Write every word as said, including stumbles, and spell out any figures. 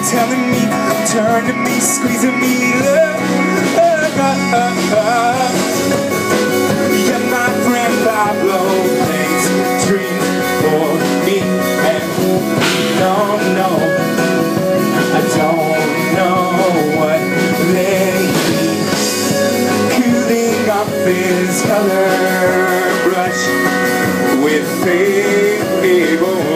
telling me, turning me, squeezing me, love. Yeah, my friend Pablo plays dreams for me, and don't know, I don't know what they mean. Cooling off his color brush with fable.